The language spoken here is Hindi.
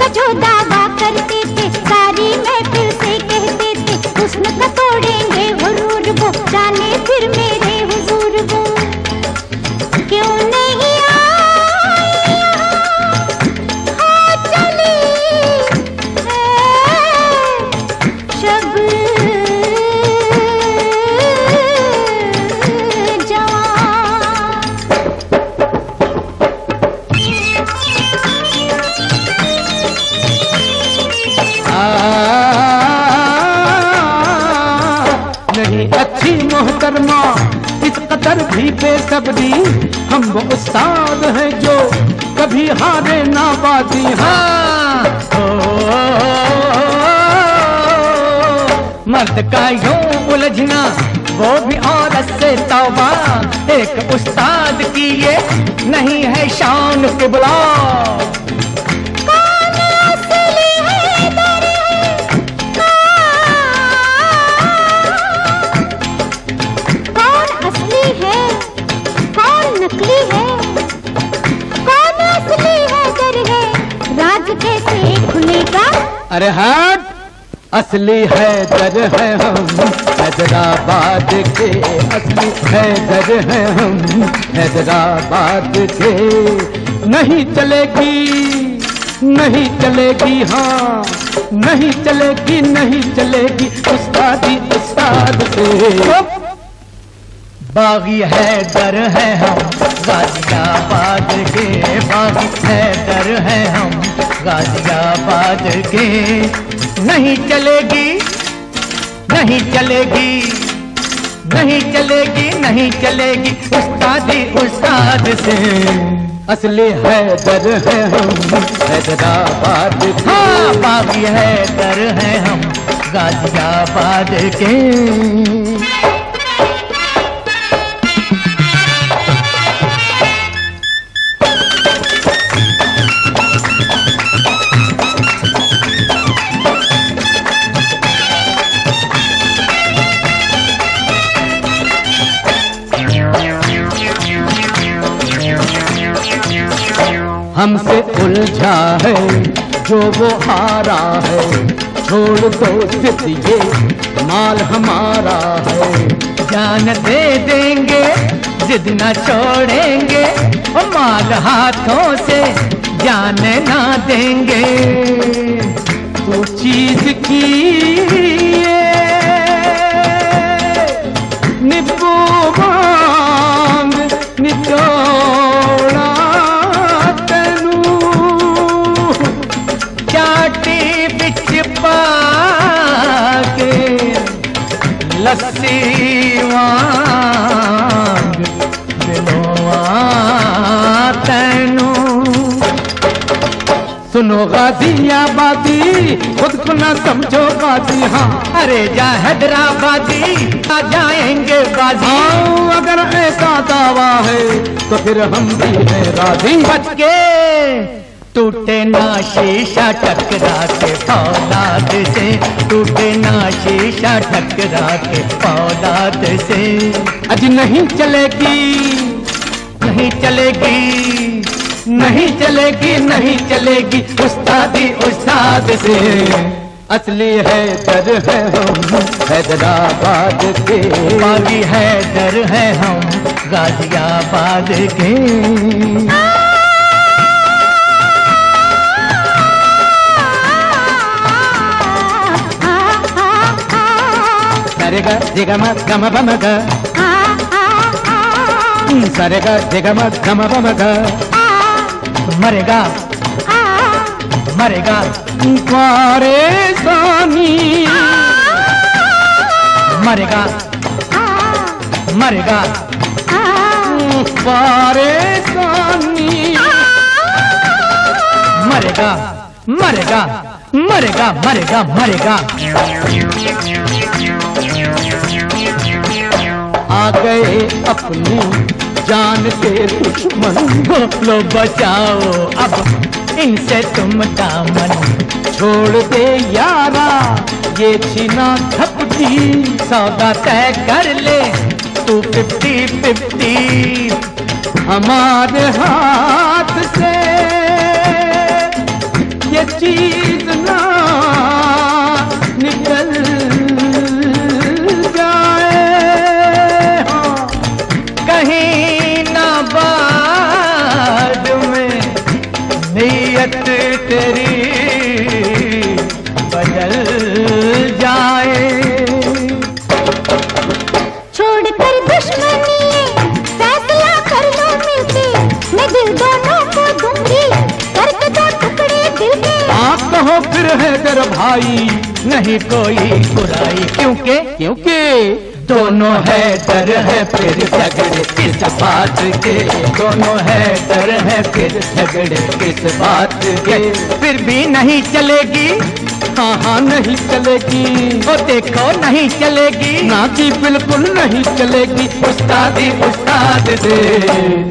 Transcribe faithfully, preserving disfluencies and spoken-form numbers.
का जो दावा करते थे सारी महफिल से कहते थे हुस्न का तोड़ेंगे गुरूर वो जाने फिर मेरे हुजूर वो क्यों नहीं आई हाँ चली शब अच्छी मोहतरमा इस कदर भी बेसब्री हम वो उस्ताद हैं जो कभी हारे ना बाजी। हाँ मर्द का यूं उलझना वो भी औरत से तौबा एक उस्ताद की ये नहीं है शान किबला। अरे हट असली है दर है हम हैदराबाद के असली है दर है हम हैदराबाद के नहीं चलेगी नहीं चलेगी हाँ नहीं चलेगी नहीं चलेगी उस्तादी उस्ताद से। बागी है दर है हम गाजियाबाद के बागी है दर है हम गाजियाबाद के नहीं चलेगी नहीं चलेगी नहीं चलेगी नहीं चलेगी उस्तादी उस्ताद से। असली है दर है हम हैदराबाद के हाँ बागी है दर है हम गाजियाबाद के। हमसे उलझा है जो वो हारा है छोड़ दो सिर्फ ये माल हमारा है। जान दे देंगे जिद न छोड़ेंगे और माल हाथों से जान ना देंगे। वो चीज की निब्बू मांग निचोड़ा लस्सी वांग दिलों तैनू। सुनो गाजियाबादी खुद को ना समझो गाजी हाँ अरे जा हैदराबादी आ जाएंगे बाजी। अगर ऐसा दावा है तो फिर हम भी हैं राजी। बच के टूटे ना शीशा टकरा के फौलाद से टूटे ना शीशा टकरा के फौलाद से। अज नहीं चलेगी नहीं चलेगी नहीं चलेगी नहीं चलेगी उस्तादी उस्ताद से। असली है दर है हम हैदराबाद के बागी है दर है हम गाजियाबाद के। Sarega digama gama bamaga Sarega digama gama bamaga मरेगा मरेगा परेशानी मरेगा मरेगा परेशानी मरेगा मरेगा मरेगा मरेगा मरेगा। आ गए अपनी जान के दुश्मन लो बचाओ अब इनसे तुम दामन। छोड़ दे यारा ये छीना झपटी सौदा तय कर ले तू फिफ्टी फिफ्टी। हमारे हाथ से ये चीज ना निकल जाए, हाँ, कहीं ना बाद में नीयत तेरी बदल जाए। छोड़कर दुश्मनी फैसला कर लो मिलके, मैं दिल दोनों को दूंगी करके दो टुकड़े दिल के। आप कहो फिर है कर भाई नहीं कोई बुराई, क्योंकि क्योंकि दोनों है डर है फिर झगड़े किस बात के, दोनों है डर है फिर झगड़े किस बात के। फिर भी नहीं चलेगी, हाँ हाँ नहीं चलेगी, ओ देखो नहीं चलेगी, ना कि बिल्कुल नहीं चलेगी। उस्तादी उस्ताद दे